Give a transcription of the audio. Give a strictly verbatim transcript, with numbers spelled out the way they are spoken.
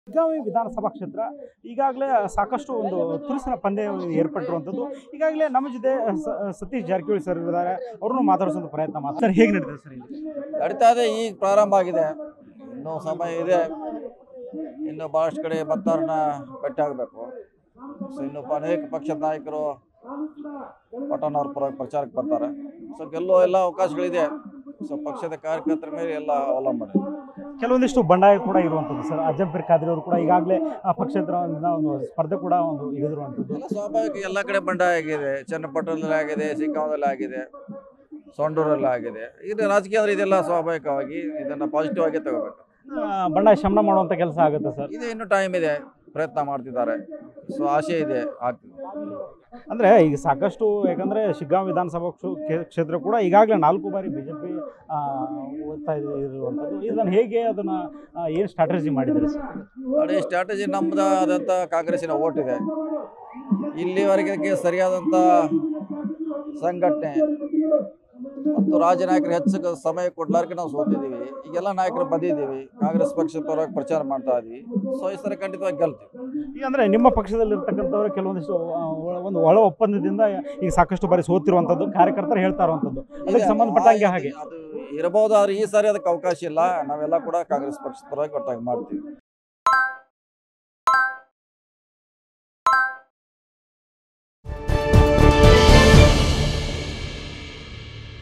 ಬೆಳಗಾವಿ ವಿಧಾನಸಭಾ ಕ್ಷೇತ್ರ ಈಗಾಗಲೇ ಸಾಕಷ್ಟು ಒಂದು ತುರುಸಿನ ಪಂದ್ಯ ಏರ್ಪಟ್ಟಿರುವಂಥದ್ದು. ಈಗಾಗಲೇ ನಮ್ಮ ಜೊತೆ ಸ- ಸತೀಶ್ ಜಾರಕಿಹೊಳಿ ಸರ್ ಇದ್ದಾರೆ, ಅವ್ರನ್ನು ಮಾತಾಡಿಸುವಂಥ ಪ್ರಯತ್ನ ಮಾಡ್ತಾರೆ. ಸರ್, ಹೇಗೆ ನಡೀತದೆ ಸರ್ ಇಲ್ಲಿ? ನಡೀತಾ ಇದೆ, ಈಗ ಪ್ರಾರಂಭ ಆಗಿದೆ, ಇನ್ನೂ ಸಮಯ ಇದೆ. ಇನ್ನು ಭಾಳಷ್ಟು ಕಡೆ ಮತದಾರನ ಭೇಟಿ ಆಗಬೇಕು. ಸೊ ಇನ್ನು ಪ- ಅನೇಕ ಪಕ್ಷದ ನಾಯಕರು ಪಟ್ಟಣವ್ರ ಪರವಾಗಿ ಪ್ರಚಾರಕ್ಕೆ ಬರ್ತಾರೆ. ಸೊ ಗೆಲ್ಲುವ ಎಲ್ಲ ಅವಕಾಶಗಳಿದೆ. ಸೊ ಪಕ್ಷದ ಕಾರ್ಯಕರ್ತರ ಮೇಲೆ ಎಲ್ಲ ಅವಲಂಬನೆ. ಕೆಲವೊಂದಿಷ್ಟು ಬಂಡಾಯ ಕೂಡ ಇರುವಂಥದ್ದು ಸರ್. ಅಜ್ಜಂಪೀರ್ ಖಾದ್ರಿ ಅವರು ಕೂಡ ಈಗಾಗಲೇ ಆ ಪಕ್ಷೇತರ ಒಂದು ಸ್ಪರ್ಧೆ ಕೂಡ ಒಂದು ಇಳಿದಿರುವಂಥದ್ದು. ಎಲ್ಲ ಸ್ವಾಭಾವಿಕ, ಎಲ್ಲ ಕಡೆ ಬಂಡಾಯ ಆಗಿದೆ. ಚನ್ನಪಟ್ಟಣದಲ್ಲಿ ಆಗಿದೆ, ಶಿಗ್ಗಾಂವದಲ್ಲಿ ಆಗಿದೆ, ಸೊಂಡೂರಲ್ಲಿ ಆಗಿದೆ. ಇದು ರಾಜಕೀಯ ಅಂದರೆ ಇದೆಲ್ಲ ಸ್ವಾಭಾವಿಕವಾಗಿ ಇದನ್ನು ಪಾಸಿಟಿವ್ ಆಗಿ ತಗೋಬೇಕು. ಆ, ಬಂಡಾಯ ಶಮನ ಮಾಡುವಂಥ ಕೆಲಸ ಆಗುತ್ತೆ ಸರ್. ಇದೆ, ಇನ್ನೂ ಟೈಮ್ ಇದೆ, ಪ್ರಯತ್ನ ಮಾಡ್ತಿದ್ದಾರೆ. ಸೊ ಆಶೆ ಇದೆ, ಆಗ್ತದೆ. ಅಂದರೆ ಈಗ ಸಾಕಷ್ಟು, ಯಾಕಂದರೆ ಶಿಗ್ಗಾಂವ್ ವಿಧಾನಸಭಾ ಕ್ಷು- ಕ್ಷೇ- ಕ್ಷೇತ್ರ ಕೂಡ ಈಗಾಗಲೇ ನಾಲ್ಕು ಬಾರಿ ಬಿ ಜೆ ಪಿ ಓದ್ತಾ ಇದೆ ಇರುವಂಥದ್ದು. ಇದನ್ನು ಹೇಗೆ ಅದನ್ನು ಏನು ಸ್ಟ್ರಾಟಜಿ ಮಾಡಿದ್ದಾರೆ ಸರ್? ನೋಡಿ, ಸ್ಟ್ರಾಟಜಿ ನಮ್ಮದು ಆದಂಥ ಕಾಂಗ್ರೆಸ್ಸಿನ ಓಟ್ ಇದೆ. ಇಲ್ಲಿವರೆಗೆ ಇದಕ್ಕೆ ಸರಿಯಾದಂಥ ಸಂಘಟನೆ ಮತ್ತು ರಾಜ್ಯ ನಾಯಕರು ಹೆಚ್ಚು ಸಮಯ ಕೊಡ್ಲಾರ್ಕೆ ನಾವು ಸೋತಿದ್ದೀವಿ. ಈಗೆಲ್ಲ ನಾಯಕರು ಬಂದಿದ್ದೀವಿ, ಕಾಂಗ್ರೆಸ್ ಪಕ್ಷದ ಪರವಾಗಿ ಪ್ರಚಾರ ಮಾಡ್ತಾ ಇದ್ದೀವಿ. ಸೊ ಈ ಸರಿ ಖಂಡಿತವಾಗಿ ಗೆಲ್ತೀವಿ. ಈಗ ಅಂದರೆ ನಿಮ್ಮ ಪಕ್ಷದಲ್ಲಿರ್ತಕ್ಕಂಥವ್ರು ಕೆಲವೊಂದಿಷ್ಟು ಆ, ಒಳ- ಒಂದು ಒಳ ಒಪ್ಪಂದದಿಂದ ಈಗ ಸಾಕಷ್ಟು ಬಾರಿ ಸೋತಿರುವಂಥದ್ದು ಕಾರ್ಯಕರ್ತರು ಹೇಳ್ತಾ ಇರುವಂಥದ್ದು. ಅದಕ್ಕೆ ಸಂಬಂಧಪಟ್ಟಂಗೆ ಹಾಗೆ ಅದು ಇರಬಹುದು, ಆದರೆ ಈ ಸಾರಿ ಅದಕ್ಕೆ ಅವಕಾಶ ಇಲ್ಲ. ನಾವೆಲ್ಲ ಕೂಡ ಕಾಂಗ್ರೆಸ್ ಪಕ್ಷದ ಪರವಾಗಿ ಒಟ್ಟಾಗಿ ಮಾಡ್ತೀವಿ.